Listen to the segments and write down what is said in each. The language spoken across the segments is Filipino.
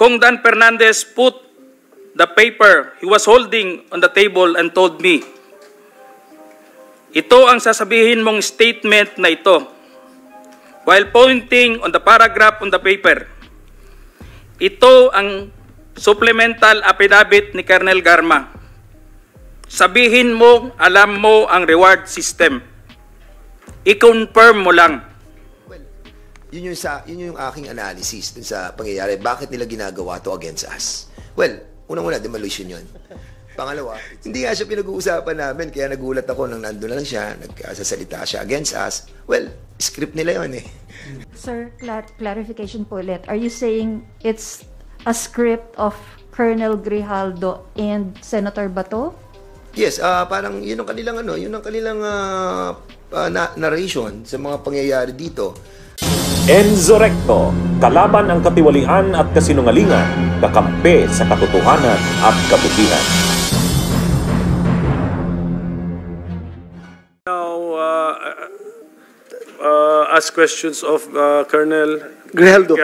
Kong Dan Fernandez put the paper he was holding on the table and told me, ito ang sasabihin mong statement na ito. While pointing on the paragraph on the paper, ito ang supplemental affidavit ni Colonel Garma. Sabihin mo, alam mo ang reward system. I-confirm mo lang. Well, yun yung aking analysis dun sa pangyayari. Bakit nila ginagawa to against us? Well, unang-una, demolition yun. Pangalawa, hindi nga siya pinag-uusapan namin, kaya nagulat ako nang nandun na lang siya, nagsasalita siya against us. Well, script nila yun eh. Sir, clarification po ulit. Are you saying it's a script of Colonel Grijaldo and Senator Bato? Yes, parang yun ang kanilang narration sa mga pangyayari dito. Enzo Recto, kalaban ang katiwalian at kasinungalingan, kakampi sa katotohanan at kabutihan. Ask questions of Colonel Grijaldo.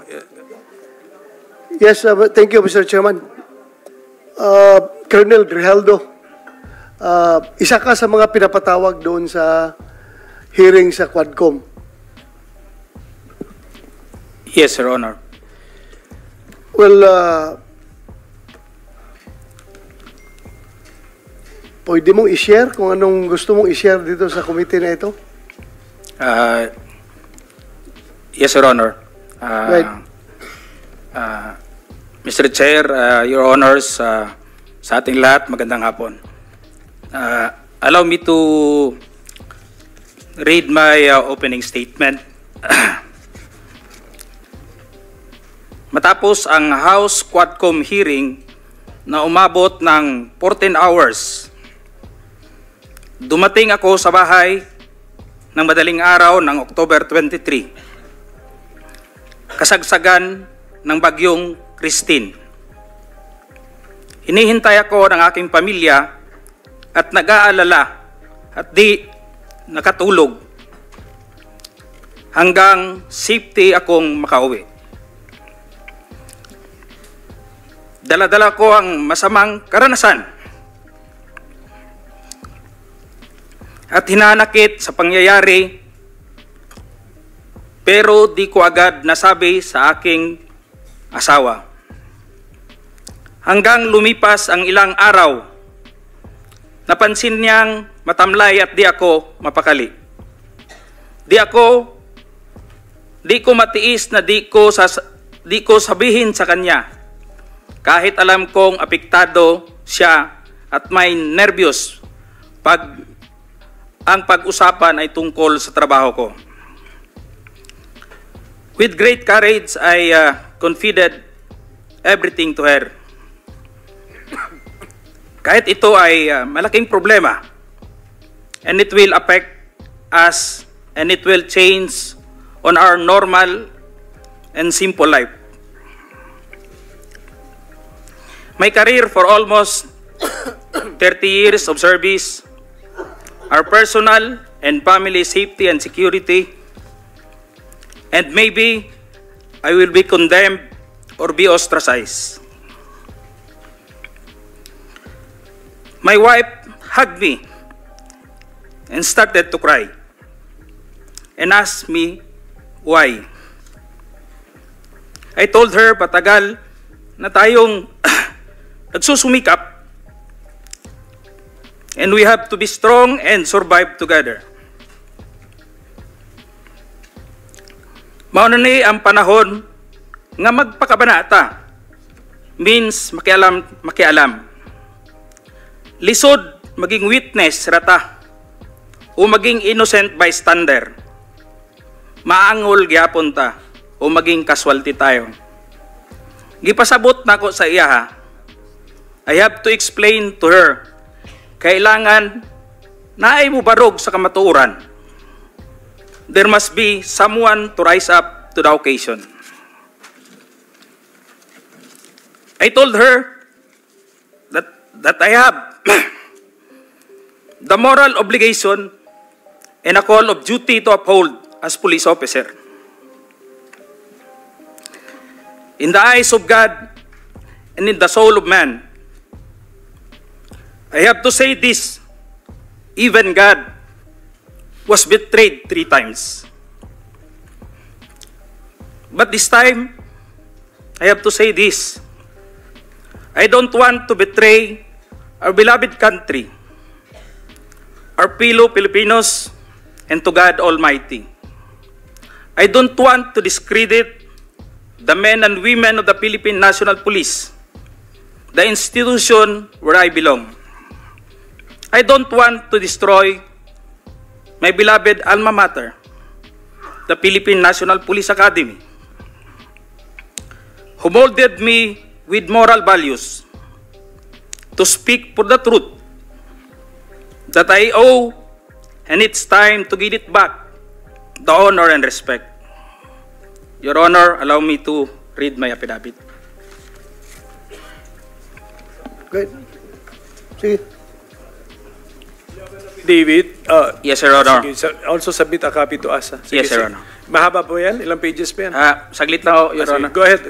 Yes, thank you, Mr. Chairman. Colonel Grijaldo, isa ka sa mga pinapatawag doon sa hearing sa Quadcom. Yes, Your Honor. Well, pwede mong i-share kung anong gusto mong i-share dito sa committee na ito? Yes, Your Honor. Right. Mr. Chair, Your Honors, sa ating lahat, magandang hapon. Allow me to read my opening statement. Matapos ang House Quadcom hearing na umabot ng 14 hours, dumating ako sa bahay ng madaling araw ng October 23, kasagsagan ng bagyong Christine. Hinihintay ako ng aking pamilya at nag-aalala at di nakatulog hanggang safety akong makauwi. Dala-dala ko ang masamang karanasan at hinanakit sa pangyayari, pero di ko agad nasabi sa aking asawa. Hanggang lumipas ang ilang araw, napansin niyang matamlay at di ako mapakali. Di ko matiis na di ko sabihin sa kanya, kahit alam kong apektado siya at may nervyos ang pag-usapan ay tungkol sa trabaho ko. With great courage, I confided everything to her. Kahit ito ay malaking problema, and it will affect us, and it will change on our normal and simple life. My career for almost 30 years of service, our personal and family safety and security, and maybe I will be condemned or be ostracized. My wife hugged me and started to cry and asked me why. I told her patagal na tayong nagsusumikap and we have to be strong and survive together. Mauna ni ang panahon nga magpakabanata means makialam. Lisod maging witness rata o maging innocent bystander. Maangol gyapon ta o maging casualty tayo. Gipasabot nako sa iya ha. I have to explain to her, kailangan naay mo barog sa kamatuoran. There must be someone to rise up to the occasion. I told her that I have the moral obligation and a call of duty to uphold as police officer. in the eyes of God and in the soul of man. I have to say this, even God was betrayed 3 times. But this time, I have to say this, I don't want to betray our beloved country, our fellow Filipinos, and to God Almighty. I don't want to discredit the men and women of the Philippine National Police, the institution where I belong. I don't want to destroy my beloved alma mater, the Philippine National Police Academy, who molded me with moral values to speak for the truth that I owe, and it's time to give it back the honor and respect. Your Honor, allow me to read my affidavit. Good. Sige. David, Yes, Your Honor. sige, also submit a copy to us. Sige, Yes, Your sige. Honor. Mahaba po yan? Ilang pages pa yan? Saglit lang ho, Your Sige, Honor. go ahead.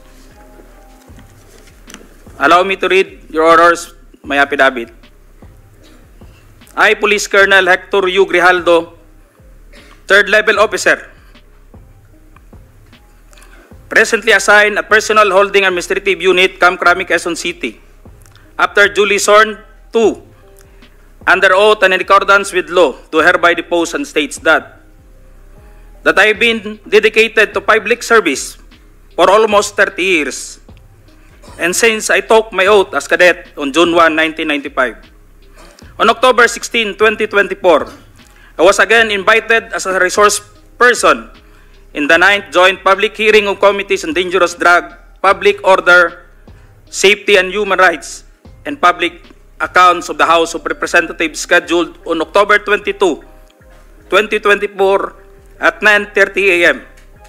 Allow me to read, Your Honors, my affidavit. I, Police Colonel Hector U. Grijaldo, 3rd Level Officer, presently assigned at Personal Holding Administrative Unit, Camp Crame, Quezon City, after duly sworn to, under oath and in accordance with law, do hereby depose and states that I have been dedicated to public service for almost 30 years, and since I took my oath as cadet on June 1, 1995. On October 16, 2024, I was again invited as a resource person in the 9th Joint Public Hearing of Committees on Dangerous Drug, Public Order, Safety and Human Rights, and Public Accounts of the House of Representatives scheduled on October 22, 2024 at 9:30 a.m.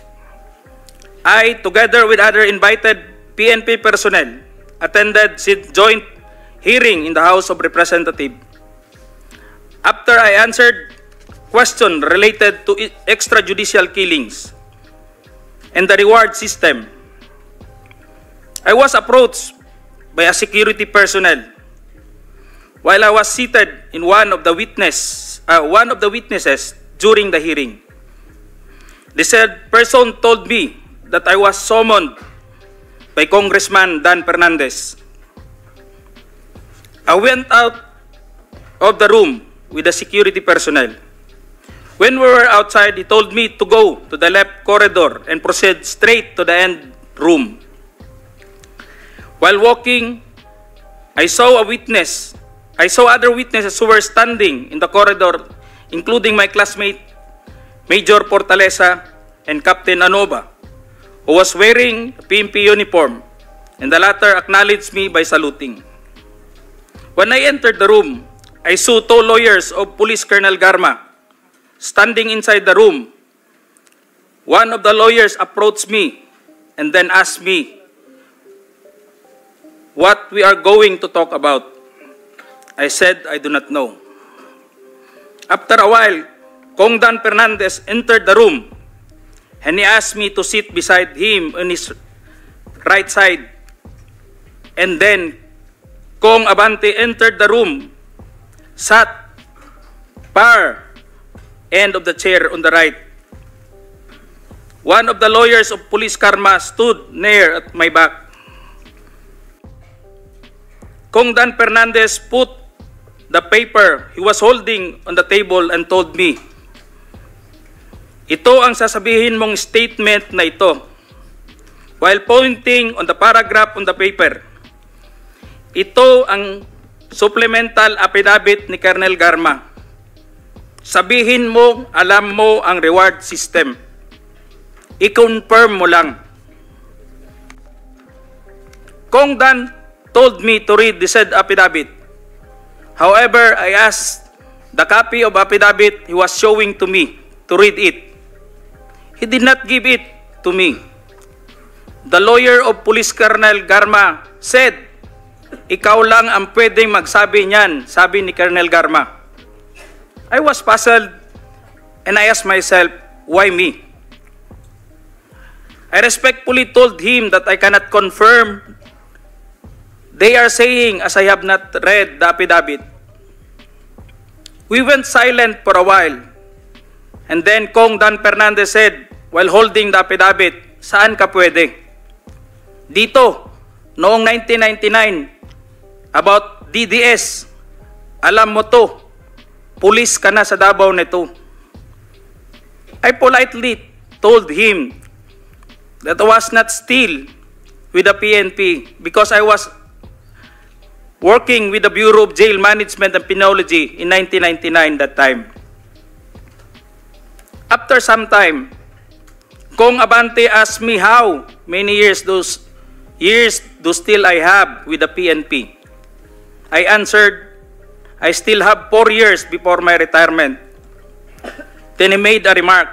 I, together with other invited PNP personnel, attended the joint hearing in the House of Representatives. After I answered questions related to extrajudicial killings and the reward system, I was approached by a security personnel while I was seated in one of the witnesses during the hearing. The said person told me that I was summoned by Congressman Dan Fernandez. I went out of the room with the security personnel. When we were outside, he told me to go to the left corridor and proceed straight to the end room. While walking, I saw other witnesses who were standing in the corridor, including my classmate, Major Portalesa and Captain Anova, who was wearing a PNP uniform, and the latter acknowledged me by saluting. When I entered the room, I saw 2 lawyers of Police Colonel Garma standing inside the room. One of the lawyers approached me and then asked me what we are going to talk about. I said I do not know. After a while, Kong Dan Fernandez entered the room and he asked me to sit beside him on his right side. And then Kong Abante entered the room, sat far end of the chair on the right. One of the lawyers of Police Karma stood near at my back. Kong Dan Fernandez put the paper he was holding on the table and told me, "Ito ang sasabihin mong statement na ito," while pointing on the paragraph on the paper. Ito ang supplemental affidavit ni Colonel Garma. Sabihin mo, alam mo ang reward system. I-confirm mo lang. Kong Dan told me to read the said affidavit. However, I asked the copy of affidavit he was showing to me to read it. He did not give it to me. The lawyer of Police Colonel Garma said, "Ikaw lang ang pwedeng magsabi niyan," sabi ni Colonel Garma. I was puzzled and I asked myself, why me? I respectfully told him that I cannot confirm. They are saying, as I have not read the affidavit. We went silent for a while. And then Kong Dan Fernandez said, while holding the affidavit, saan ka pwede? Dito, noong 1999, about DDS, alam mo to, pulis ka na sa Davao nito. I politely told him that I was not still with the PNP because I was working with the Bureau of Jail Management and Penology in 1999 that time. After some time, Kong Abante asked me how many years do still I have with the PNP. I answered, I still have 4 years before my retirement. Then he made a remark,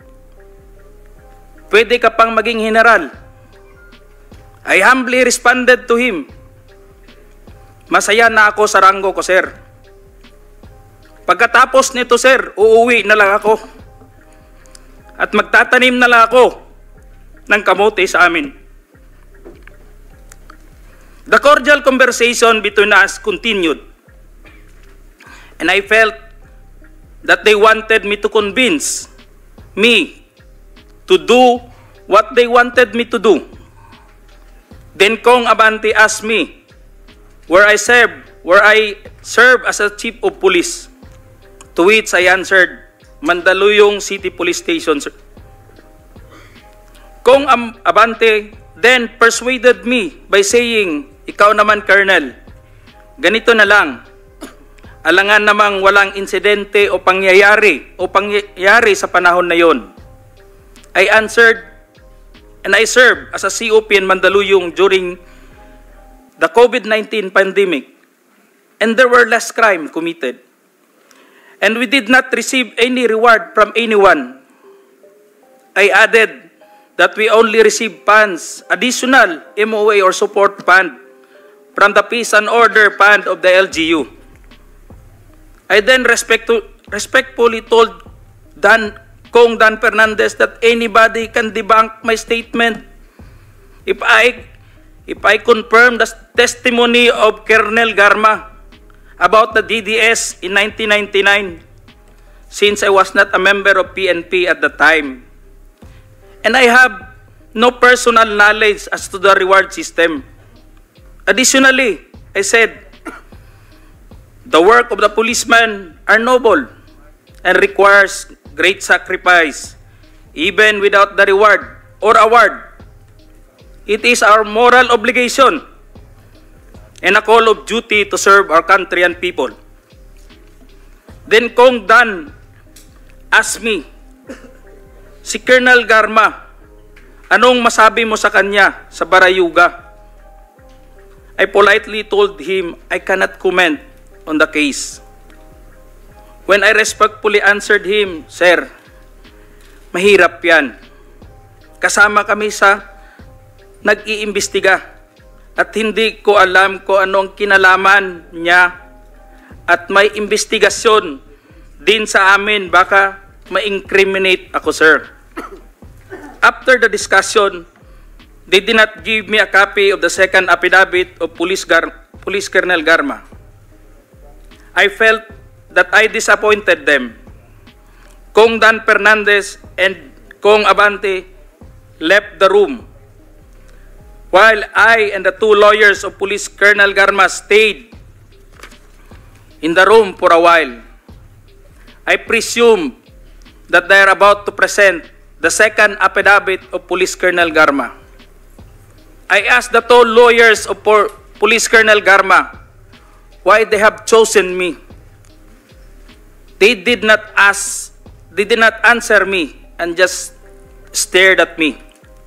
pwede ka pang maging general. I humbly responded to him, masaya na ako sa ranggo ko, sir. Pagkatapos nito, sir, uuwi na lang ako. At magtatanim na lang ako ng kamote sa amin. The cordial conversation between us continued. And I felt that they wanted me to convince me to do what they wanted me to do. Then Kong Abante asked me where I serve as a chief of police. To which I answered, Mandaluyong City Police Station, sir. Kong Abante then persuaded me by saying, ikaw naman, Colonel, ganito na lang. Alangan namang walang insidente o pangyayari sa panahon na yon. I answered, and I served as a COP in Mandaluyong during the COVID-19 pandemic, and there were less crime committed. And we did not receive any reward from anyone. I added that we only received funds, additional MOA or support fund from the Peace and Order Fund of the LGU. I then respectfully told Kong Dan Fernandez that anybody can debunk my statement if I confirm the testimony of Colonel Garma about the DDS in 1999, since I was not a member of PNP at the time. And I have no personal knowledge as to the reward system. Additionally, I said, the work of the policeman are noble and requires great sacrifice, even without the reward or award. It is our moral obligation and a call of duty to serve our country and people. Then Kong Dan asked me, si Colonel Garma, anong masabi mo sa kanya sa Barayuga? I politely told him I cannot comment on the case. When I respectfully answered him, Sir, mahirap yan. Kasama kami sa nag-iimbestiga at hindi ko alam kung anong kinalaman niya at may investigasyon din sa amin, baka ma-incriminate ako, sir. After the discussion, they did not give me a copy of the second affidavit of Police Colonel Garma. I felt that I disappointed them. Kong Dan Fernandez and Kong Abante left the room, while I and the two lawyers of Police Colonel Garma stayed in the room for a while. I presume that they are about to present the second affidavit of Police Colonel Garma. I asked the two lawyers of Police Colonel Garma why they have chosen me. They did not answer me and just stared at me.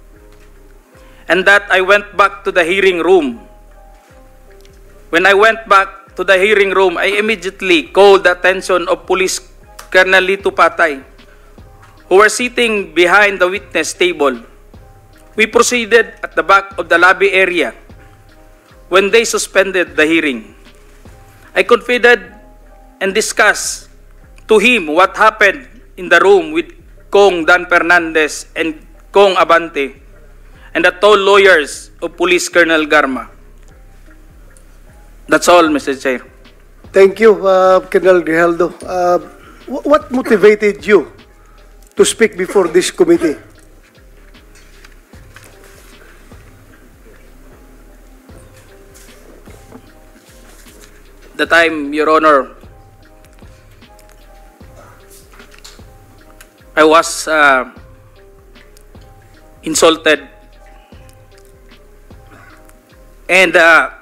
And that I went back to the hearing room. When I went back to the hearing room, I immediately called the attention of Police Colonel Lito Patay, who were sitting behind the witness table. We proceeded at the back of the lobby area when they suspended the hearing. I confided and discussed to him what happened in the room with Kong Dan Fernandez and Kong Abante and the tall lawyers of Police Colonel Garma. That's all, Mr. Chair. Thank you, Colonel Grijaldo. What motivated you to speak before this committee? The time, Your Honor, I was insulted, and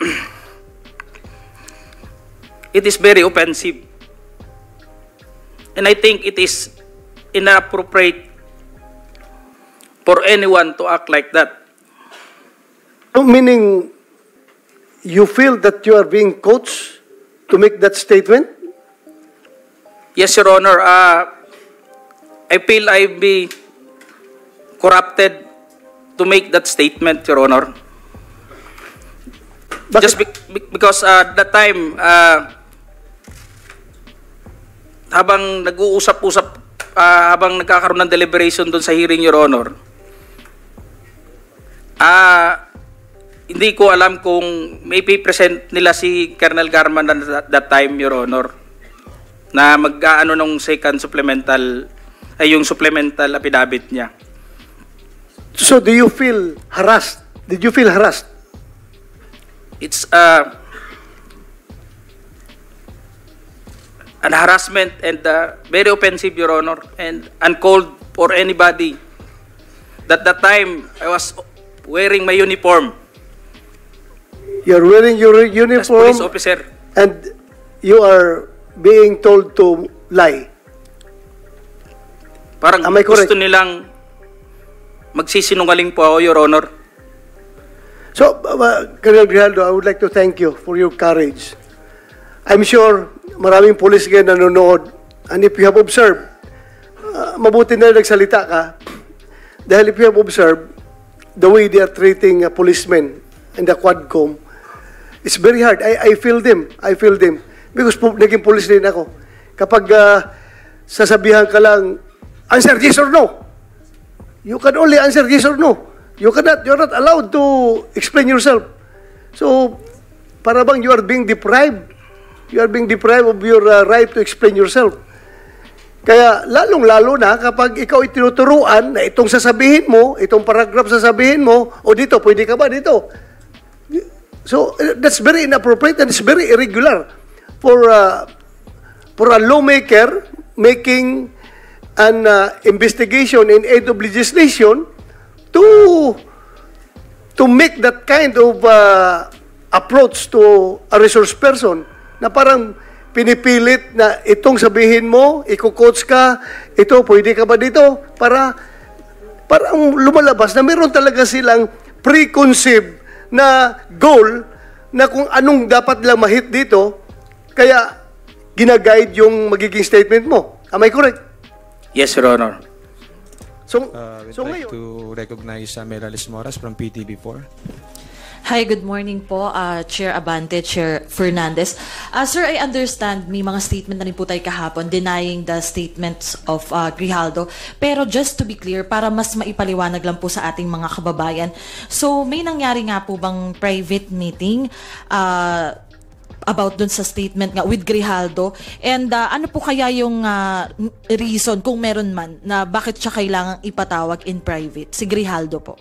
it is very offensive, and I think it is inappropriate for anyone to act like that. Meaning, you feel that you are being coached to make that statement? Yes, Your Honor. I feel I be corrupted to make that statement, Your Honor. Bakit? Just because that time, habang nag-uusap-usap, habang nagkakaroon ng deliberation doon sa hearing, Your Honor, hindi ko alam kung may present nila si Colonel Garman that time, Your Honor, na mag-ano nung second supplemental, ay yung supplemental affidavit niya. So do you feel harassed? Did you feel harassed? It's an harassment and very offensive, Your Honor, and uncalled for anybody. That time, I was wearing my uniform You're wearing your as uniform police officer. and you are being told to lie. Parang Am I correct? gusto nilang magsisinungaling po ako, Your Honor. So, Colonel Grijaldo, I would like to thank you for your courage. I'm sure maraming police ngayon nanonood, and if you have observed, mabuti na nagsalita ka, dahil if you have observed the way they are treating policemen in the Quadcom, it's very hard. I feel them. I feel them. Because naging police din ako. Kapag sasabihan ka lang, answer yes or no. You can only answer yes or no. You're not allowed to explain yourself. So, para bang you are being deprived. You are being deprived of your right to explain yourself. Kaya, lalong-lalo na kapag ikaw itinuturuan na itong sasabihin mo, itong paragraph sasabihin mo, o dito, pwede ka ba dito? So, that's very inappropriate and it's very irregular for a lawmaker making an investigation in aid of legislation to make that kind of approach to a resource person na parang pinipilit na itong sabihin mo, iko-coach ka, ito, pwede ka ba dito? Para parang lumalabas na meron talaga silang preconceived na goal na kung anong dapat lang ma-hit dito, kaya ginaguide yung magiging statement mo. Am I correct? Yes, Your Honor. So, We'd so like ngayon, to recognize Melalis Moras from PTV4. Hi, good morning po, Chair Abante, Chair Fernandez. Sir, I understand may mga statement na rin po tayo kahapon denying the statements of Grijaldo. Pero just to be clear, para mas maipaliwanag lang po sa ating mga kababayan. So, may nangyari nga po bang private meeting about dun sa statement nga with Grijaldo? And ano po kaya yung reason, kung meron man, na bakit siya kailangang ipatawag in private? Si Grijaldo po.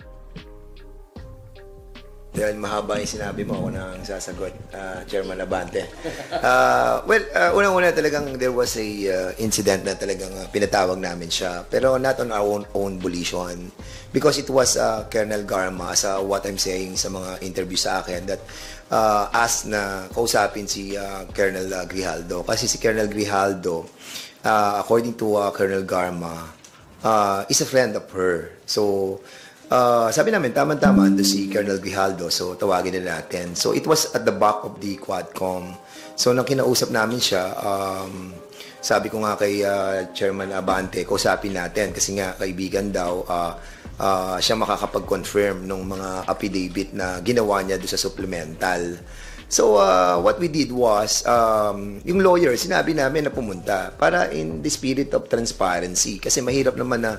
Dahil mahaba yung sinabi mo, ako nang sasagot, Chairman Abante. Unang-una talagang there was a incident na talagang pinatawag namin siya. Pero not on our own volition. Because it was Colonel Garma, as what I'm saying sa mga interview sa akin, that asked na kausapin si Colonel Grijaldo. Kasi si Colonel Grijaldo, according to Colonel Garma, is a friend of her. So, sabi namin, tama-tama, ando si Colonel Grijaldo, so tawagin na natin. So, it was at the back of the Quadcom. So, nang kinausap namin siya, sabi ko nga kay Chairman Abante, kausapin natin, kasi nga, kaibigan daw, siya makakapag-confirm ng mga affidavit na ginawa niya doon sa supplemental. So, what we did was, yung lawyer, sinabi namin na pumunta para in the spirit of transparency. Kasi mahirap naman na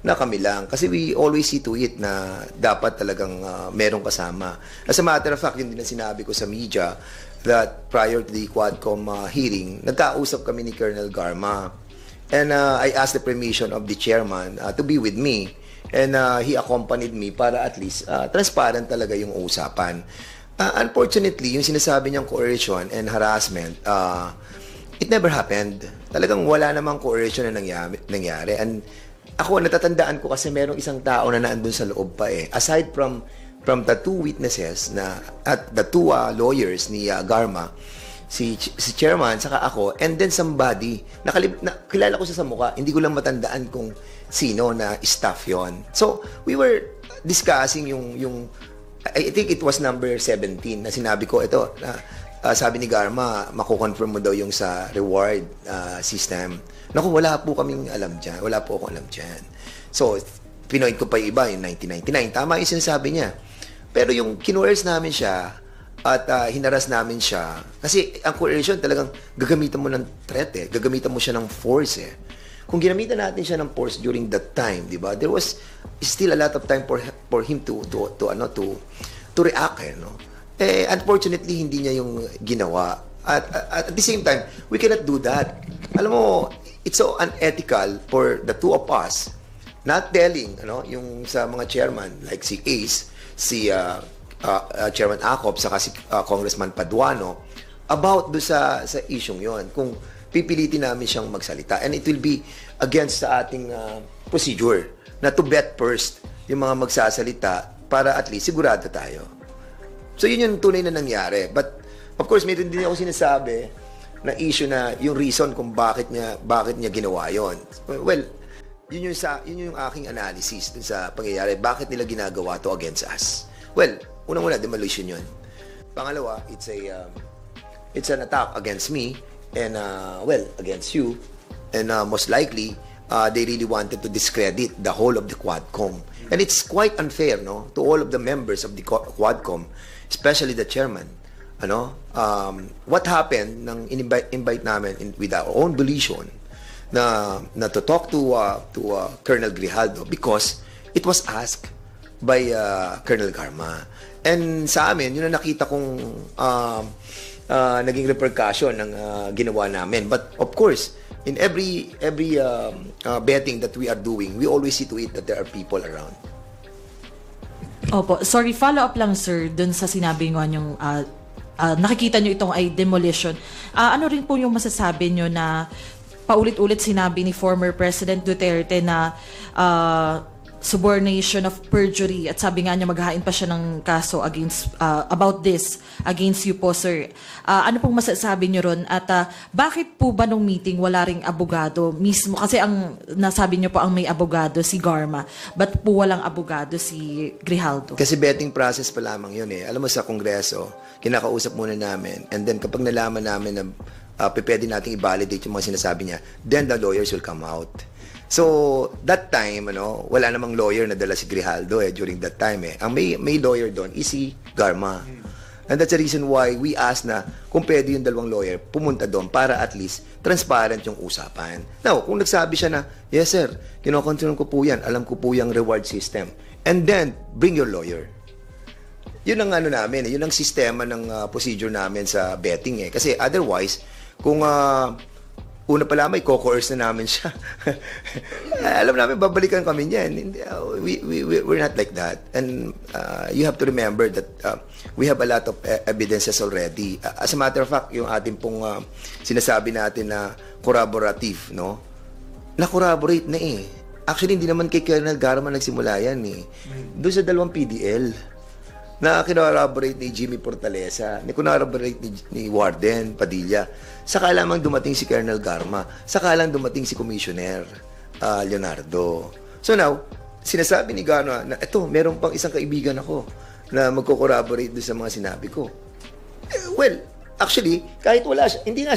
na kami lang. Kasi we always see to it na dapat talagang merong kasama. As a matter of fact, yun din ang sinabi ko sa media that prior to the Quadcom hearing, nagkausap kami ni Colonel Garma. And I asked the permission of the chairman to be with me. And he accompanied me para at least transparent talaga yung usapan. Unfortunately, yung sinasabi niyang coercion and harassment, it never happened. Talagang wala namang coercion na nangyari. And ako, natatandaan ko kasi merong isang tao na naandun sa loob pa eh. Aside from the two witnesses na at the two lawyers ni Garma, si chairman, saka ako, and then somebody, kilala ko siya sa mukha, hindi ko lang matandaan kung sino na staff yon. So, we were discussing yung I think it was number 17 na sinabi ko, ito, sabi ni Garma, mako-confirm mo daw yung sa reward system. Naku, wala po kaming alam dyan. Wala po akong alam dyan. So, pinoint ko pa yung iba, yung 1999. Tama yung sinasabi niya. Pero yung kinuers namin siya at hinaras namin siya, kasi ang coercion talagang gagamitan mo ng threat eh. Gagamitan mo siya ng force eh. Kung ginamitan natin siya ng force during that time, di ba? There was still a lot of time for him to react eh, no? Eh, unfortunately, hindi niya yung ginawa. At the same time, we cannot do that. Alam mo, it's so unethical for the two of us not telling, yung sa mga chairman, like si Ace, si Chairman Acop, saka si Congressman Paduano, about do sa isyong yon. Kung pipilitin namin siyang magsalita. And it will be against sa ating procedure na to vet first yung mga magsasalita para at least sigurado tayo. So, yun yung tunay na nangyari. But, of course, mayroon din ako sinasabi na issue na yung reason kung bakit niya ginawa yon. Well, yun yung aking analysis dun sa pangyayari. Bakit nila ginagawa to against us? Well, unang-una, demolition yun. Pangalawa, it's an attack against me and, against you. And most likely, they really wanted to discredit the whole of the Quadcom. And it's quite unfair, no, to all of the members of the Quadcom, especially the chairman. What happened nang invite namin with our own volition na to talk to Colonel Grijaldo because it was asked by Colonel Garma. And sa amin, yun ang nakita kong naging repercussion ng ginawa namin. But of course, in every betting that we are doing, we always see to it that there are people around. Opo, sorry, follow-up lang sir dun sa sinabi nyo yung nakikita nyo itong ay demolition. Ano rin po yung masasabi nyo na paulit-ulit sinabi ni former President Duterte na subornation of perjury at sabi nga niya maghahain pa siya ng kaso against about this against you po sir. Ano pong masasabi niyo ron at bakit po ba nung meeting wala ring abogado mismo kasi ang nasabi niyo po ang may abogado si Garma but po walang abogado si Grijaldo? Kasi betting process pa lamang yun eh. Alam mo sa Kongreso, kinakausap muna namin and then kapag nalaman namin na pwede nating i-validate yung mga sinasabi niya, then the lawyers will come out. So, that time, wala namang lawyer na dala si Grijaldo during that time eh. Ang may lawyer doon is si Garma. And that's the reason why we asked na kung pwede yung dalawang lawyer pumunta doon para at least transparent yung usapan. Now, kung nagsabi siya na, yes sir, kinocontrol ko po yan, alam ko po yung reward system. And then, bring your lawyer. Yun ang namin yun ang sistema ng procedure namin sa betting eh. Kasi otherwise, kung una pala may co-coerce na namin siya. Alam namin, babalikan kami niyan. We're not like that. And you have to remember that we have a lot of evidences already. As a matter of fact, yung ating pong sinasabi natin na corroborative, no? Na-corroborate na eh. Actually, hindi naman kay Colonel Garma nagsimula yan eh. Doon sa dalawang PDL na kinorroborate ni Jimmy Portalesa, kinorroborate ni Warden Padilla. Saka lamang dumating si Colonel Garma, saka lang dumating si Commissioner Leonardo. So now, sinasabi ni Garma na ito, meron pang isang kaibigan ako na magko-corroborate doon sa mga sinabi ko. Well, actually, kahit wala siya, hindi nga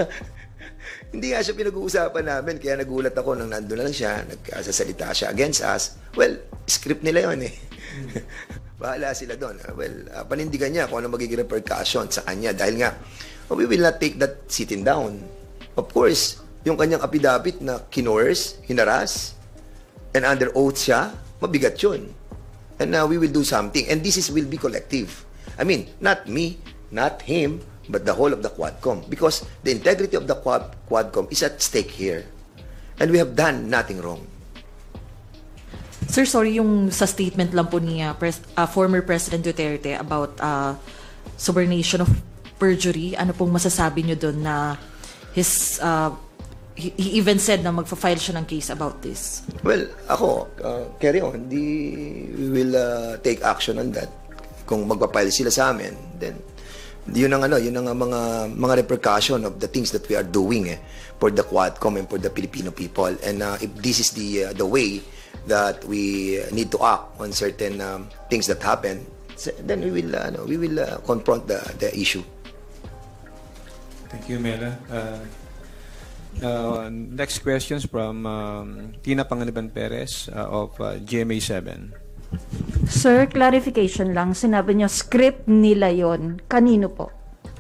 siya pinag-uusapan namin, kaya nagulat ako nang nandun lang siya, nagsasalita siya against us. Well, script nila yun eh. Bahala sila doon. Well, panindigan niya kung ano magiging repercussion sa kanya dahil nga, we will not take that sitting down. Of course, yung kanyang affidavit na hinaras, and under oath siya, mabigat yun. And we will do something. And will be collective. I mean, not me, not him, but the whole of the Quadcom. Because the integrity of the Quadcom is at stake here. And we have done nothing wrong. Sir, sorry, yung sa statement lang po ni former President Duterte about subornation of perjury, ano pong masasabi nyo doon na he even said na magfa-file siya ng case about this? Well, ako, carry on. We will take action on that. Kung magpa-file sila sa amin, then yun ang mga repercussion of the things that we are doing for the Quadcom and for the Filipino people. And if this is the way that we need to act on certain things that happen, then we will confront the issue. Thank you, Mela. Next questions from Tina Panganiban Perez of GMA7. Sir, clarification lang. Sinabi niyo, script nila yon. Kanino po?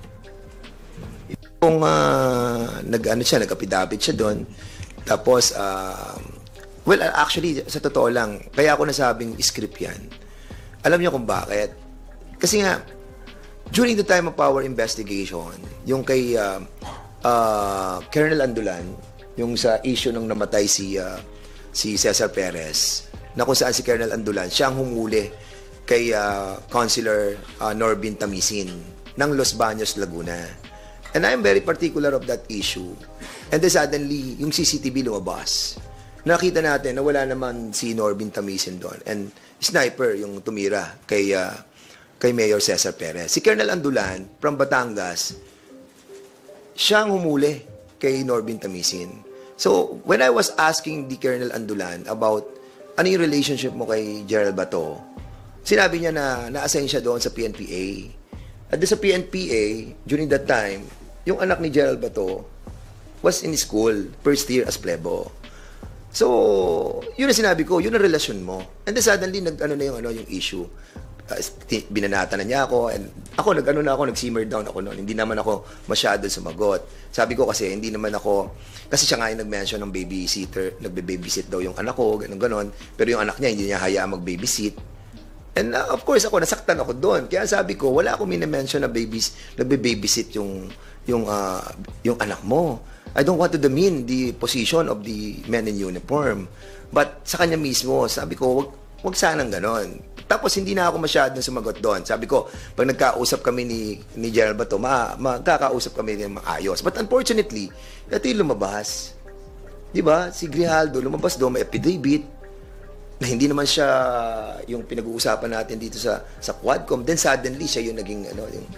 Kung nag-affidavit siya doon, tapos, well, actually, sa totoo lang, kaya ako nasabing script yan. Alam niyo kung bakit? Kasi nga, during the time of our investigation, yung kay Colonel Andulan, yung sa issue nung namatay si Cesar Perez, na kung saan si Colonel Andulan, siya ang humuli kay Councilor Norbin Tamisin ng Los Baños, Laguna. And I am very particular of that issue. And then suddenly, yung CCTV lumabas. Nakita natin na wala naman si Norbin Tamisin doon. And sniper yung tumira kay Mayor Cesar Perez. Si Colonel Andulan from Batangas, siyang humuli kay Norbin Tamisin. So, when I was asking the Colonel Andulan about ano yung relationship mo kay Gerald Bato, sinabi niya na na-assign siya doon sa PNPA. At doon sa PNPA, during that time, yung anak ni Gerald Bato was in school, first year as plebo. So, yun ang sinabi ko, yun ang relasyon mo. And then suddenly, yung issue. Binanata na niya ako, and ako, nag-simmer down ako noon. Hindi naman ako masyado sumagot. Sabi ko kasi, hindi naman ako, kasi siya nga yung nag-mention ng babysitter, nagbe-babysit daw yung anak ko, ganon. Pero yung anak niya, hindi niya hayaan mag-babysit. And of course, nasaktan ako doon. Kaya sabi ko, wala akong mini-mention na nagbe-babysit yung anak mo. I don't want to demean the position of the men in uniform. But sa kanya mismo, sabi ko, wag sanang ganon. Tapos hindi na ako masyadong sumagot doon. Sabi ko, pag nagkausap kami ni Gerald Bato, magkakausap kami ng maayos. But unfortunately, ito yung lumabas. Di ba? Si Grijaldo lumabas doon, may affidavit na hindi naman siya yung pinag-uusapan natin dito sa Quadcom. Then suddenly, siya yung naging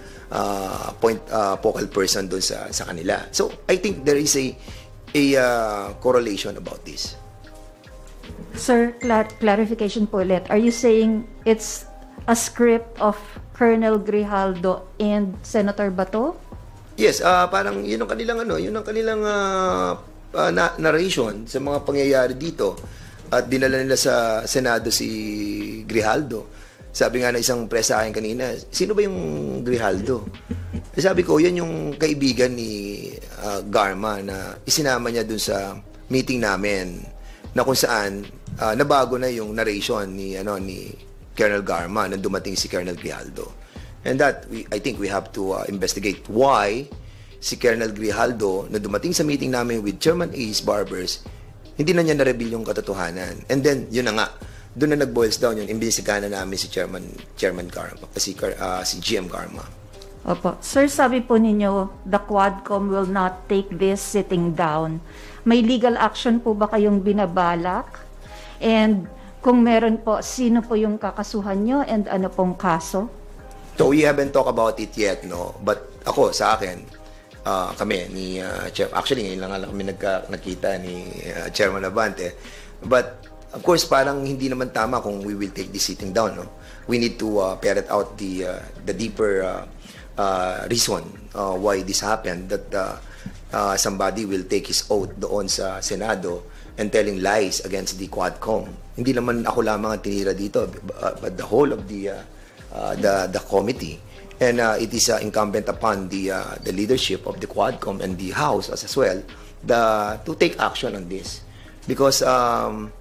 focal person doon sa kanila. So, I think there is a correlation about this. Sir, clarification po ulit. Are you saying it's a script of Colonel Grijaldo and Senator Bato? Yes, parang yun ang kanilang narration sa mga pangyayari dito. At dinala nila sa Senado si Grijaldo. Sabi nga na isang press sa akin kanina, sino ba yung Grijaldo? Sabi ko, yan yung kaibigan ni Garma na isinama niya dun sa meeting namin na kung saan nabago na yung narration ni Colonel Garma nang dumating si Colonel Grijaldo. And that I think we have to investigate why si Colonel Grijaldo na dumating sa meeting namin with Chairman Ace Barbers, hindi na niya na-reveal yung katotohanan. And then yun na nga, doon na nag-boils down yun, imbestigahan na namin si Chairman Garma, si GM Garma. Opo. Sir, sabi po ninyo, the Quadcom will not take this sitting down. May legal action po ba kayong binabalak? And kung meron po, sino po yung kakasuhan nyo and ano pong kaso? So we haven't talked about it yet, no? But ako, sa akin, kami, ni actually ngayon lang kami nakita ni Chairman Abante. But of course, parang hindi naman tama kung we will take this sitting down, no? We need to ferret out the deeper reason why this happened, that somebody will take his oath doon sa Senado and telling lies against the Quadcom. Hindi naman ako lamang ang tinira dito, but the whole of the committee. And it is incumbent upon the leadership of the Quadcom and the House as well to take action on this. Because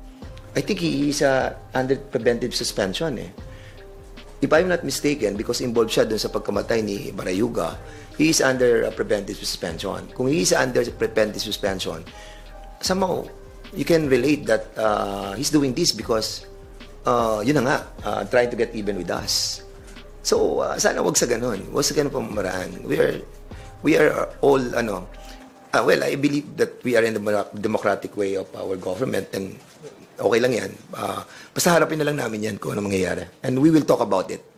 I think he is under preventive suspension eh. If I'm not mistaken, because involved siya dun sa pagkamatay ni Barayuga, he is under preventive suspension. Kung he is under preventive suspension, somehow, you can relate that he's doing this because, yun na nga, trying to get even with us. So, sana wag sa ganun. Wag sa ganun pamamaraan. We are all, well, I believe that we are in the democratic way of our government and okay lang yan. Basta harapin na lang namin yan kung ano mangyayari. And we will talk about it.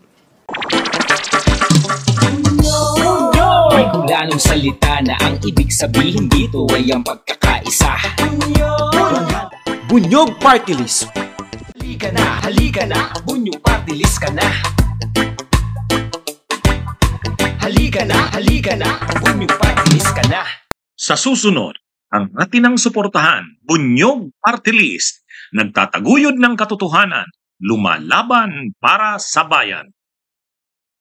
May kulanong salita na ang ibig sabihin dito ay ang pagkakaisa. Bunyog Party List. Halika na, Bunyog Party List ka na. Halika na, Bunyog Party List ka na. Sa susunod, ang atinang suportahan, Bunyog Party List, nagtataguyod ng katotohanan, lumalaban para sa bayan.